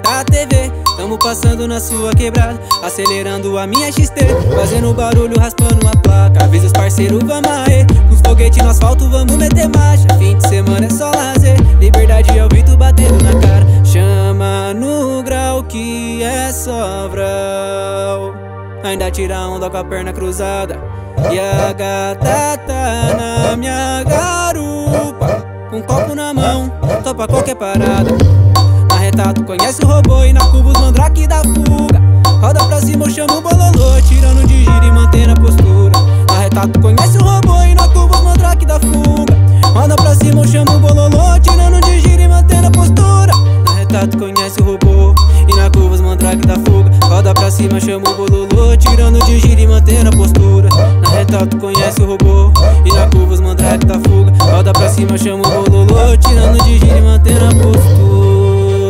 aumenta a TV. Tamo passando na sua quebrada, acelerando a minha XT, fazendo barulho, raspando a placa. Avisa os parceiros, vamo aí. Com os foguetes no asfalto, vamos meter marcha. Fim de semana é só lazer, liberdade é o vento batendo na cara. Chama no grau que é só vral. Ainda tira onda com a perna cruzada e a gata tá na minha garupa, com um copo na mão, topa qualquer parada. Na reta tu conhece o robô e na curva os mandrake da fuga. Roda pra cima, eu chamo o bololô, tirando de giro e mantendo a postura. Na reta tu conhece o robô e na curva os mandrake da fuga. Roda pra cima, eu chamo o bololô, tirando de giro e mantendo a postura. Na reta tu conhece o robô e na curva os mandrake da fuga. Roda pra cima, chama o bololô, tirando de giro e mantendo a postura. Na reta tu conhece o robô e na curva os mandrake da fuga. Roda pra cima, chama o bololô, tirando de giro e mantendo a postura.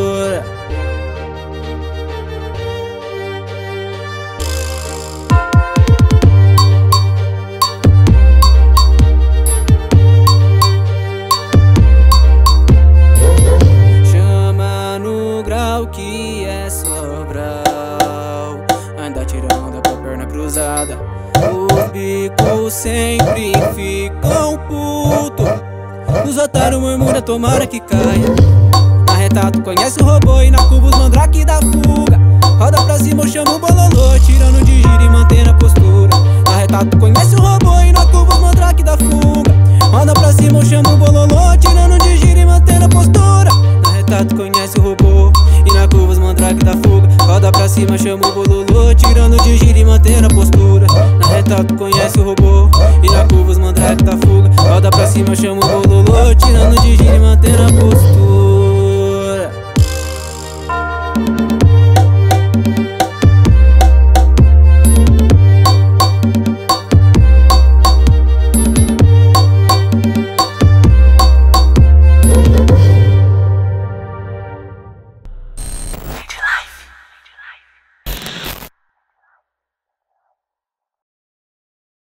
Que é sobral, ainda tira onda com a perna cruzada. Os bicos sempre ficam puto, os otários murmura, tomara que caia. Na reta tu conhece o robô e na curva os mandrake da fuga. Roda pra cima, eu chamo o bololô, tirando de giro e mantendo a postura. Na reta tu conhece o robô e na curva os mandrake da fuga. Roda pra cima, eu chamo o bololô, tirando de giro e mantendo a postura. Na reta tu conhece o robô e na curva os mandrake da fuga. Roda pra cima, chama o bololô, tirando de giro e mantendo a postura. Na reta tu conhece o robô e na curva os mandrake da fuga. Roda pra cima, chama o bololô, tirando de giro e mantendo a postura.